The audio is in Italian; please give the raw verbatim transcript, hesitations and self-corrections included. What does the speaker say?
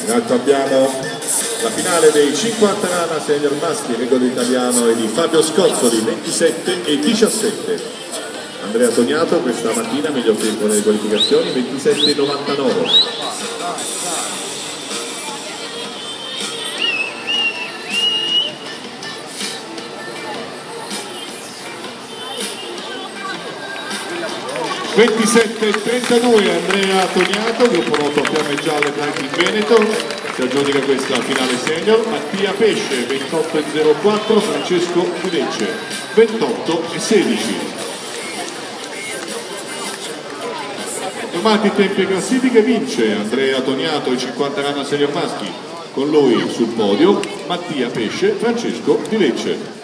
In alto abbiamo la finale dei cinquanta rana senior maschi, il record italiano è di Fabio Scozzoli, ventisette e diciassette. Andrea Toniato questa mattina miglior tempo nelle qualificazioni, ventisette e novantanove. ventisette e trentadue Andrea Toniato, gruppo noto a Fiamme Gialle Franchi Veneto, si aggiudica questa finale senior. Mattia Pesce ventotto e zero quattro, Francesco Fidecce ventotto e sedici. Domati tempi e classifiche, vince Andrea Toniato i cinquanta rana senior maschi, con lui sul podio Mattia Pesce, Francesco Di Lecce.